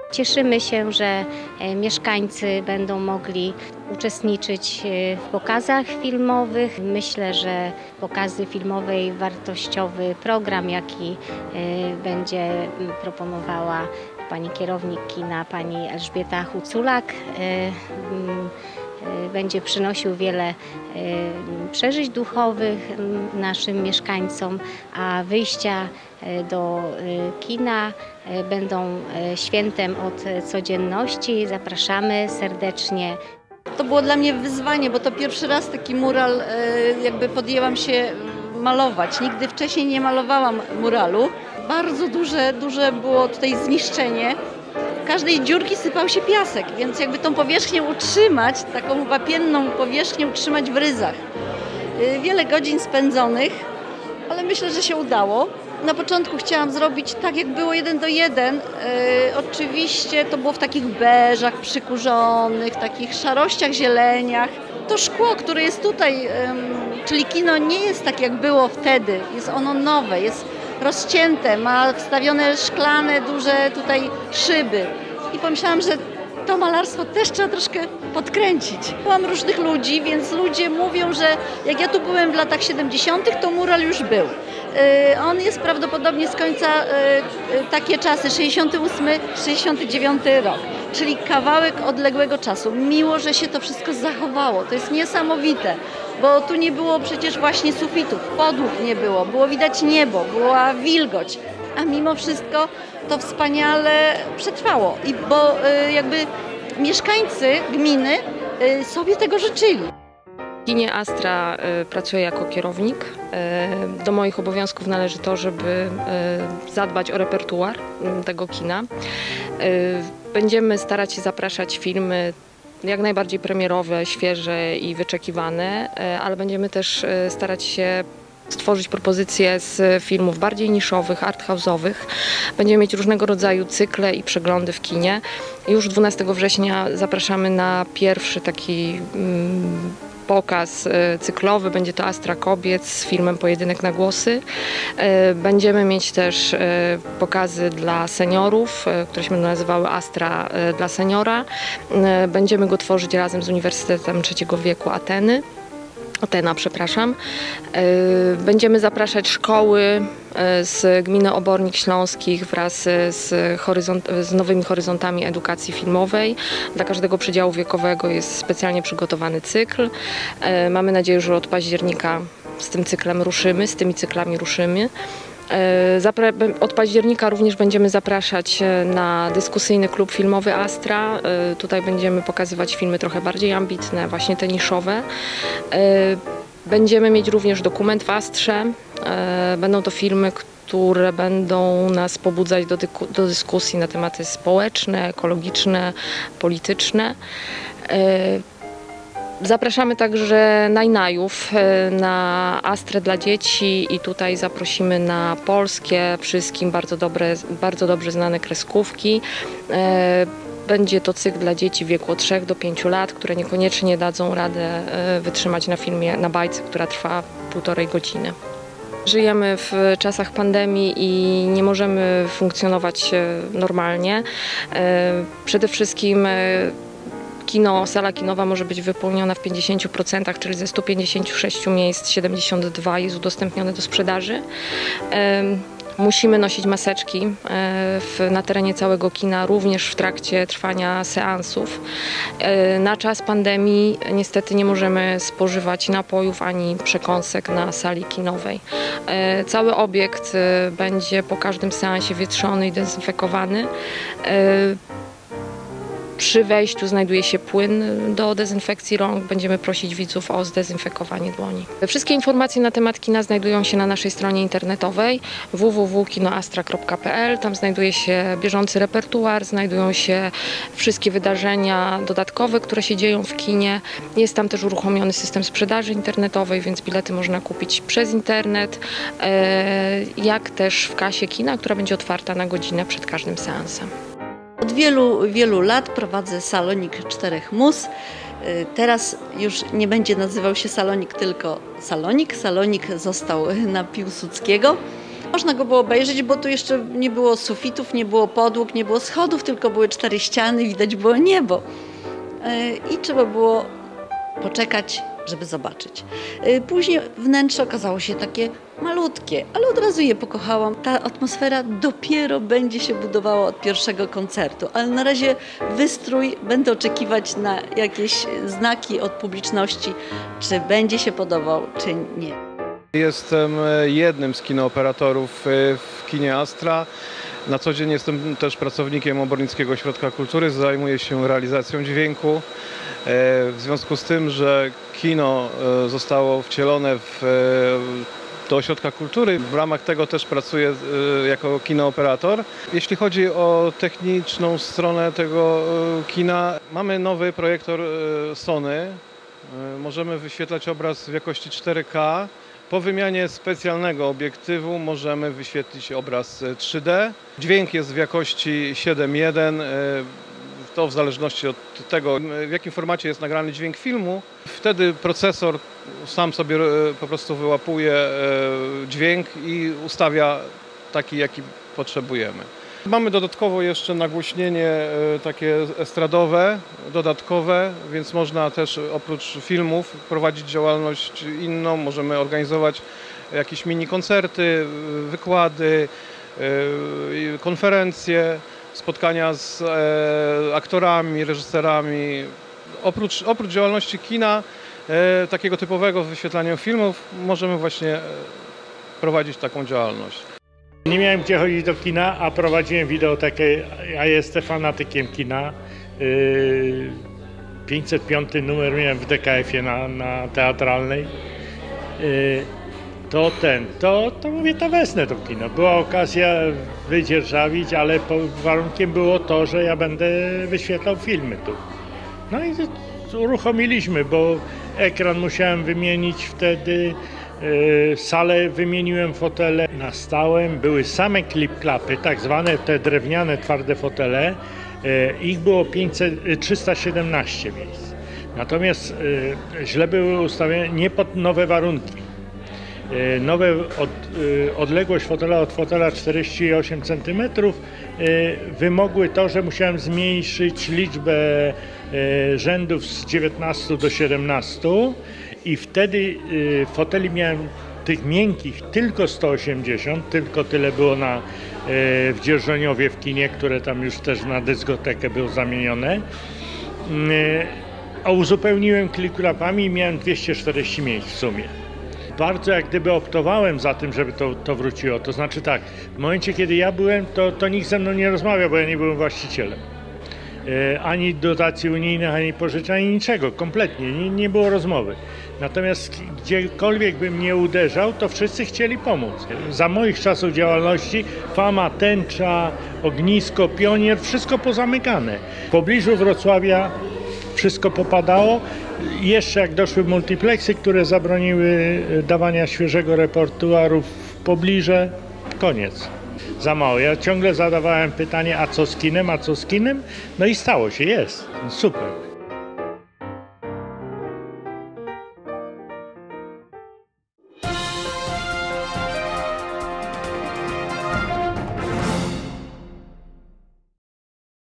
Cieszymy się, że mieszkańcy będą mogli uczestniczyć w pokazach filmowych. Myślę, że pokazy filmowe i wartościowy program, jaki będzie proponowała pani kierownik kina, pani Elżbieta Huculak, będzie przynosił wiele przeżyć duchowych naszym mieszkańcom, a wyjścia do kina będą świętem od codzienności. Zapraszamy serdecznie. To było dla mnie wyzwanie, bo to pierwszy raz taki mural jakby podjęłam się malować. Nigdy wcześniej nie malowałam muralu. Bardzo duże było tutaj zniszczenie. W każdej dziurki sypał się piasek, więc jakby tą powierzchnię utrzymać, taką wapienną powierzchnię utrzymać w ryzach. Wiele godzin spędzonych, ale myślę, że się udało. Na początku chciałam zrobić tak, jak było 1:1. Oczywiście to było w takich beżach przykurzonych, takich szarościach, zieleniach. To szkło, które jest tutaj, czyli kino nie jest tak, jak było wtedy. Jest ono nowe, jest rozcięte, ma wstawione szklane, duże tutaj szyby. I pomyślałam, że to malarstwo też trzeba troszkę podkręcić. Byłam różnych ludzi, więc ludzie mówią, że jak ja tu byłem w latach 70., to mural już był. On jest prawdopodobnie z końca takie czasy, 68-69 rok, czyli kawałek odległego czasu. Miło, że się to wszystko zachowało. To jest niesamowite, bo tu nie było przecież właśnie sufitów, podłóg nie było, było widać niebo, była wilgoć, a mimo wszystko to wspaniale przetrwało, bo jakby mieszkańcy gminy sobie tego życzyli. W kinie Astra pracuję jako kierownik. Do moich obowiązków należy to, żeby zadbać o repertuar tego kina. Będziemy starać się zapraszać filmy jak najbardziej premierowe, świeże i wyczekiwane, ale będziemy też starać się stworzyć propozycje z filmów bardziej niszowych, arthouse'owych. Będziemy mieć różnego rodzaju cykle i przeglądy w kinie. Już 12 września zapraszamy na pierwszy taki pokaz cyklowy. Będzie to Astra Kobiet z filmem Pojedynek na głosy. Będziemy mieć też pokazy dla seniorów, które się będą nazywały Astra dla seniora. Będziemy go tworzyć razem z Uniwersytetem Trzeciego Wieku Atena, przepraszam. Będziemy zapraszać szkoły z gminy Obornik Śląskich wraz z nowymi horyzontami edukacji filmowej. Dla każdego przedziału wiekowego jest specjalnie przygotowany cykl. Mamy nadzieję, że od października z tym cyklem ruszymy, z tymi cyklami ruszymy. Od października również będziemy zapraszać na dyskusyjny klub filmowy Astra. Tutaj będziemy pokazywać filmy trochę bardziej ambitne, właśnie te niszowe. Będziemy mieć również dokument w Astrze. Będą to filmy, które będą nas pobudzać do dyskusji na tematy społeczne, ekologiczne, polityczne. Zapraszamy także najnajów na Astrę dla dzieci i tutaj zaprosimy na polskie, wszystkim bardzo dobrze znane kreskówki. Będzie to cykl dla dzieci w wieku od 3 do 5 lat, które niekoniecznie dadzą radę wytrzymać na filmie, na bajce, która trwa 1,5 godziny. Żyjemy w czasach pandemii i nie możemy funkcjonować normalnie. Przede wszystkim sala kinowa może być wypełniona w 50%, czyli ze 156 miejsc 72 jest udostępnione do sprzedaży. Musimy nosić maseczki na terenie całego kina, również w trakcie trwania seansów. Na czas pandemii niestety nie możemy spożywać napojów ani przekąsek na sali kinowej. Cały obiekt będzie po każdym seansie wietrzony i dezynfekowany. Przy wejściu znajduje się płyn do dezynfekcji rąk. Będziemy prosić widzów o zdezynfekowanie dłoni. Wszystkie informacje na temat kina znajdują się na naszej stronie internetowej www.kinoastra.pl. Tam znajduje się bieżący repertuar, znajdują się wszystkie wydarzenia dodatkowe, które się dzieją w kinie. Jest tam też uruchomiony system sprzedaży internetowej, więc bilety można kupić przez internet, jak też w kasie kina, która będzie otwarta na godzinę przed każdym seansem. Od wielu lat prowadzę salonik 4 mus. Teraz już nie będzie nazywał się salonik tylko salonik. Salonik został na Piłsudskiego. Można go było obejrzeć, bo tu jeszcze nie było sufitów, nie było podłóg, nie było schodów, tylko były 4 ściany, widać było niebo. I trzeba było poczekać, żeby zobaczyć. Później wnętrze okazało się takie malutkie, ale od razu je pokochałam. Ta atmosfera dopiero będzie się budowała od pierwszego koncertu, ale na razie wystrój, będę oczekiwać na jakieś znaki od publiczności, czy będzie się podobał, czy nie. Jestem jednym z kinooperatorów w kinie Astra. Na co dzień jestem też pracownikiem Obornickiego Ośrodka Kultury, zajmuję się realizacją dźwięku. W związku z tym, że kino zostało wcielone do Ośrodka Kultury, w ramach tego też pracuję jako kinooperator. Jeśli chodzi o techniczną stronę tego kina, mamy nowy projektor Sony. Możemy wyświetlać obraz w jakości 4K. Po wymianie specjalnego obiektywu możemy wyświetlić obraz 3D. Dźwięk jest w jakości 7:1. To w zależności od tego, w jakim formacie jest nagrany dźwięk filmu. Wtedy procesor sam sobie po prostu wyłapuje dźwięk i ustawia taki, jaki potrzebujemy. Mamy dodatkowo jeszcze nagłośnienie takie estradowe, dodatkowe, więc można też oprócz filmów prowadzić działalność inną. Możemy organizować jakieś mini koncerty, wykłady, konferencje, spotkania z aktorami, reżyserami. Oprócz działalności kina, takiego typowego wyświetlania filmów, możemy właśnie prowadzić taką działalność. Nie miałem gdzie chodzić do kina, a prowadziłem wideotekę. Ja jestem fanatykiem kina. 505 numer miałem w DKF-ie na Teatralnej. To mówię, to wesnę to kino. Była okazja wydzierżawić, ale warunkiem było to, że ja będę wyświetlał filmy tu. No i uruchomiliśmy, bo ekran musiałem wymienić wtedy. Salę wymieniłem, fotele nastałem, były same klip-klapy, tak zwane te drewniane, twarde fotele. Ich było 317 miejsc. Natomiast źle były ustawione, nie pod nowe warunki. Odległość fotela od fotela 48 cm wymogły to, że musiałem zmniejszyć liczbę rzędów z 19 do 17 i wtedy foteli miałem tych miękkich tylko 180, tylko tyle było w Dzierżoniowie w kinie, które tam już też na dyskotekę było zamienione. A uzupełniłem klip-klapami i miałem 240 miejsc w sumie. Bardzo jak gdyby optowałem za tym, żeby to wróciło. To znaczy tak, w momencie kiedy ja byłem, to nikt ze mną nie rozmawiał, bo ja nie byłem właścicielem. Ani dotacji unijnych, ani pożyczek, ani niczego, kompletnie, nie było rozmowy. Natomiast gdziekolwiek bym nie uderzał, to wszyscy chcieli pomóc. Za moich czasów działalności Fama, Tęcza, Ognisko, Pionier, wszystko pozamykane. W pobliżu Wrocławia wszystko popadało. Jeszcze jak doszły multiplexy, które zabroniły dawania świeżego repertuaru w pobliże, koniec. Za mało. Ja ciągle zadawałem pytanie, a co z kinem, a co z kinem? No i stało się, jest. Super.